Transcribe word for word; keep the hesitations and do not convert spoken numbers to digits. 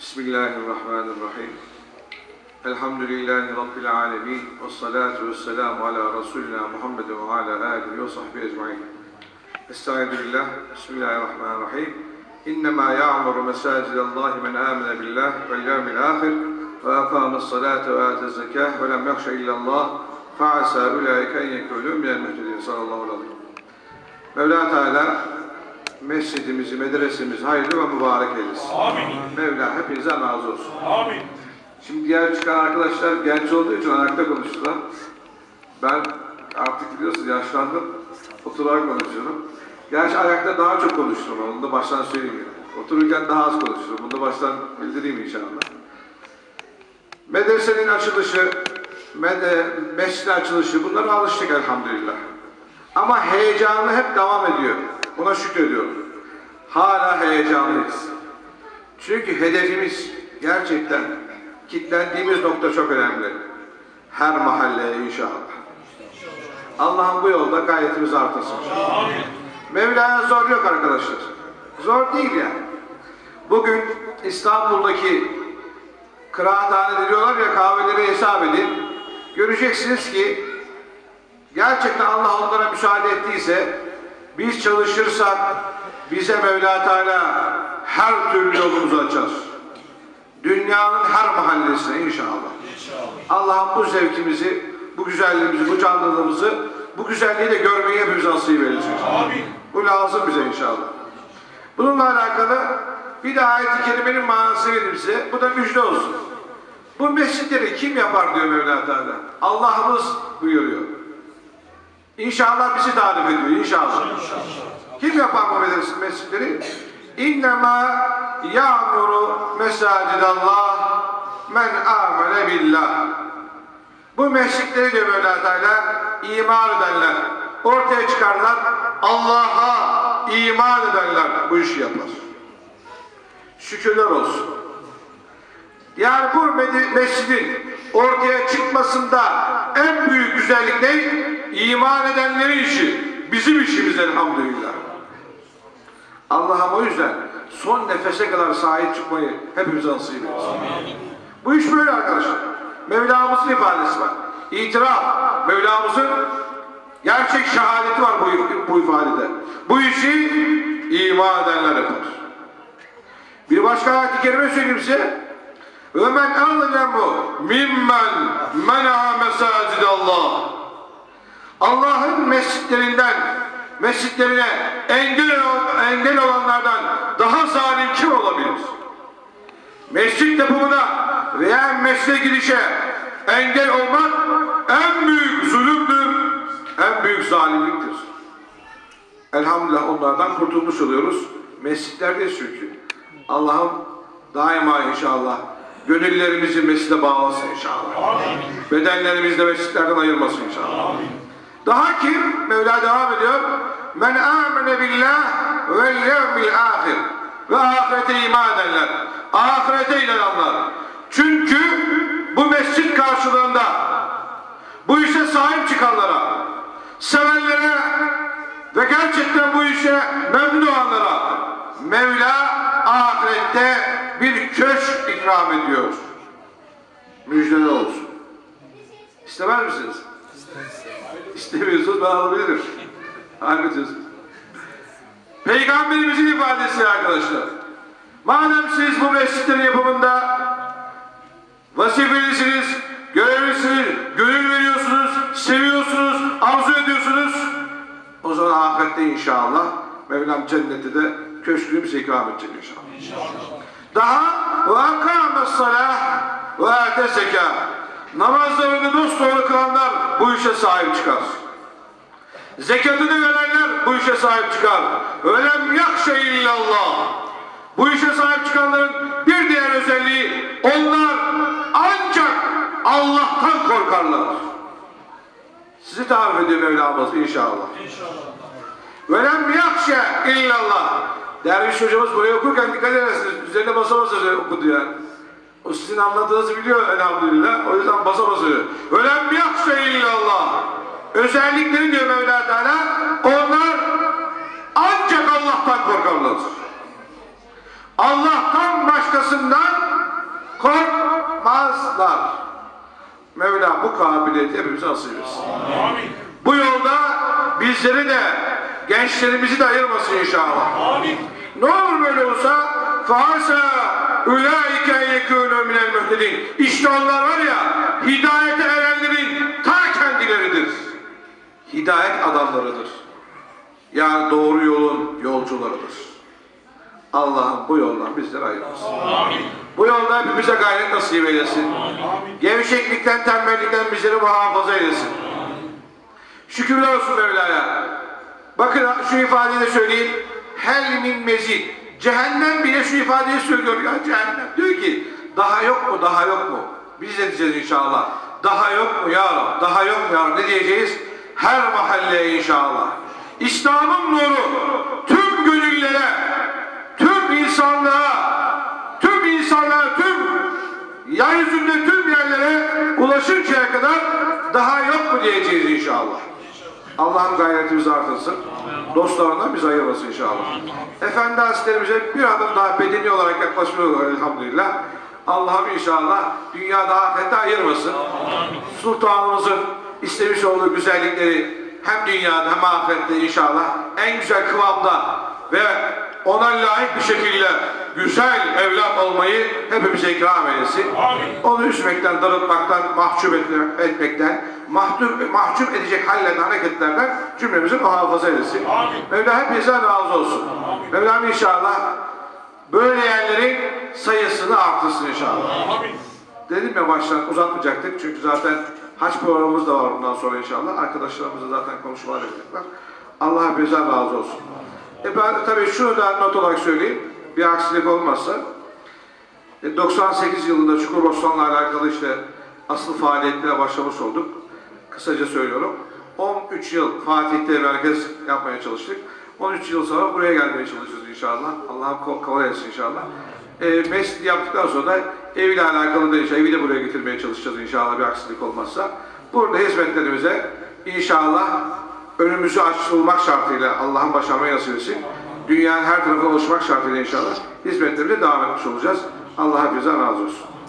Bismillahirrahmanirrahim. Elhamdülillahi Rabbil alemin. Ve salatu ve selamu ala Resulina Muhammed ve ala alihi ve sahbihi ecmaîn. Estaizu billah. Bismillahirrahmanirrahim. İnnemâ ya'muru mesâcidallahi men âmene billah vel yevmil âhir ve akâmes salâte ve âtez zekâh ve lem yakşe illallah fe'asâ ulaike en yekûlû minel muhtedîn. Sallallahu aleyhi ve sellem. Mevla Teala mescidimizi, medresemizi hayırlı ve mübarek eylesin. Amin. Mevla hepinize razı olsun. Amin. Şimdi diğer çıkan arkadaşlar genç olduğu için ayakta konuştular. Ben artık biliyorsunuz yaşlandım. Oturarak konuşuyorum. Gerçi ayakta daha çok konuştum. Onu da baştan söyleyeyim. Otururken daha az konuşurum. Bunu da baştan bildireyim inşallah. Medresenin açılışı, med mescidin açılışı, bunlara alıştık elhamdülillah. Ama heyecanı hep devam ediyor. Buna şükrediyorum. Hala heyecanlıyız. Çünkü hedefimiz gerçekten kilitlendiğimiz nokta çok önemli. Her mahalleye inşallah. Allah'ın bu yolda gayretimizi artırsın. Mevla'ya zor yok arkadaşlar. Zor değil yani. Bugün İstanbul'daki kıraathane diyorlar ya, kahveleri hesap edin. Göreceksiniz ki gerçekten Allah onlara müsaade ettiyse, biz çalışırsak bize Mevla Teala her türlü yolumuzu açar. Dünyanın her mahallesine inşallah. İnşallah. Allah'ım bu zevkimizi, bu güzelliğimizi, bu canlılığımızı, bu güzelliği de görmeyi hepimize nasip eylesin. Amin. Bu lazım bize inşallah. Bununla alakalı bir de ayet-i kerimenin manası vereyim size. Bu da müjde olsun. Bu mescitleri kim yapar diyor Mevla Teala. Allah'ımız buyuruyor. İnşallah bizi tarif ediyor inşallah. Kim yapar bu mescitleri? İnnemâ ya'muru mesâcidallah men âmene billah. Bu mescitleri diyor Mevla Teala iman edenler, ortaya çıkarlar, Allah'a iman edenler bu işi yapar. Şükürler olsun. Yani bu mescidin ortaya çıkmasında en büyük güzellik ne? İman edenlerin işi. Bizim işimiz elhamdülillah. Allah'ım o yüzden son nefese kadar sahip çıkmayı hepimize nasip etsin. Bu iş böyle arkadaşlar. Mevlamızın ifadesi var. İtiraf. Mevlamızın gerçek şehadeti var bu, bu ifadede. Bu işi iman edenler yapar. Bir başka ayet-i kerime söyleyeyim size. وَمَنْ أَظْلَمُ مِمَّنْ مَنَعَ مَسَاجِدَ اللّٰهِ. Allah'ın mescitlerinden, mescitlerine engel, engel olanlardan daha zalim kim olabilir? Mescit yapımına veya mescide girişe engel olmak en büyük zulümdür, en büyük zalimliktir. Elhamdülillah onlardan kurtulmuş oluyoruz. Mescitlerdeyiz çünkü. Allah'ım daima inşallah gönüllerimizi mescide bağlasın inşallah. Amin. Bedenlerimizi de mescitlerden ayırmasın inşallah. Amin. Daha kim? Mevla devam ediyor. Men amene billah vel yevmil ahir. Ve ahirete iman edenler. Ahirete inananlar. Çünkü bu mescit karşılığında bu işe sahip çıkanlara, sevenlere ve gerçekten bu işe memnun olanlara Mevla ahirette bir köşk ikram ediyor. Müjdeler olsun. İstemez misiniz? İstemiyorsunuz, ben alabilirim. Anlatıyorsunuz. Peygamberimizin ifadesi arkadaşlar. Madem siz bu mescitlerin yapımında vazifelisiniz, görevlisiniz, gönül veriyorsunuz, seviyorsunuz, arzu ediyorsunuz, o zaman ahirette inşallah Mevlam cennette de köşkümüzü ikram edecek inşallah. İnşallah. Daha ve akâmes salâh ve âte zekâh. Namazlarını dosdoğru kılanlar bu işe sahip çıkar. Zekatını verenler bu işe sahip çıkar. Velem yakşe illallah. Bu işe sahip çıkanların bir diğer özelliği, onlar ancak Allah'tan korkarlar. Sizi tarif ediyor Mevlamız inşallah. İnşallah. Velem yakşe illallah. Derviş hocamız buraya okurken dikkat edersiniz. Üzerine basa basa okudu yani. O sizin anladığınızı biliyor elhamdülillah. O yüzden basa basa diyor. Velem yakşe illallah. Özellikleri diyor Mevla Teala. Onlar ancak Allah'tan korkarlar. Allah'tan başkasından rastlar. Mevla bu kabiliyeti hepimize nasip etsin. Bu yolda bizleri de, gençlerimizi de ayırmasın inşallah. Amin. Ne olur böyle olsa فَعَسَى اُولَٰئِكَ يَكُونُوا مِنَ الْمُهْتَدِينَ. İşte onlar var ya, hidayete erenlerin ta kendileridir. Hidayet adamlarıdır. Yani doğru yolun yolcularıdır. Allah'ım bu yoldan bizleri ayırmasın. Amin. Bu yolda hepimize gayret nasip eylesin. Amin. Gevşeklikten, tembellikten bizleri muhafaza eylesin. Amin. Şükürler olsun Mevla'ya. Bakın şu ifadeyi de söyleyeyim. Hel min mezid. Cehennem bile şu ifadeyi söylüyor ya, cehennem. Diyor ki daha yok mu, daha yok mu? Biz de diyeceğiz inşallah. Daha yok mu ya Rab, daha yok mu ya Rab? Ne diyeceğiz? Her mahalleye inşallah. İslam'ın nuru tüm gönüllere, tüm insanlığa, tüm insanlığa, tüm yeryüzünde tüm yerlere ulaşıncaya kadar daha yok mu diyeceğiz inşallah. Allah'ın gayretimizi artırsın. Dostlarından bizi ayırmasın inşallah. Efendi Hazretlerimize bir adım daha bedeni olarak yaklaşmıyorlar elhamdülillah. Allah'ım inşallah dünyada ahirette ayırmasın. Sultanımızın istemiş olduğu güzellikleri hem dünyada hem ahirette inşallah en güzel kıvamda ve ona layık bir şekilde güzel evlat olmayı hepimize ikram eylesin. Onu üzmekten, darıltmaktan, mahcup etmekten, mahcup, mahcup edecek hallerden, hareketlerden cümlemizi muhafaza eylesin. Mevla hepinizden razı olsun. Mevlam inşallah böyle yerlerin sayısını artırsın inşallah. Amin. Dedim ya baştan uzatmayacaktık çünkü zaten haç programımız da var bundan sonra inşallah. Arkadaşlarımızla zaten konuşmalar yapacaklar. Allah hepinizden razı olsun. E ben tabii şunu da not olarak söyleyeyim. Bir aksilik olmazsa e, doksan sekiz yılında Çukurbostan'la alakalı işte asıl faaliyetlere başlamış olduk. Kısaca söylüyorum. on üç yıl Fatih'te merkez yapmaya çalıştık. on üç yıl sonra buraya gelmeye çalışacağız inşallah. Allah'ım kolay etsin inşallah. E, mescid yaptıktan sonra da eviyle alakalı da inşallah evi de buraya getirmeye çalışacağız inşallah bir aksilik olmazsa. Burada hizmetlerimize inşallah önümüzü açılmak şartıyla Allah'ın başarmayı nasip etsin. Dünyanın her tarafına ulaşmak şartıyla inşallah hizmetlerimize devam etmiş olacağız. Allah hepinizden razı olsun.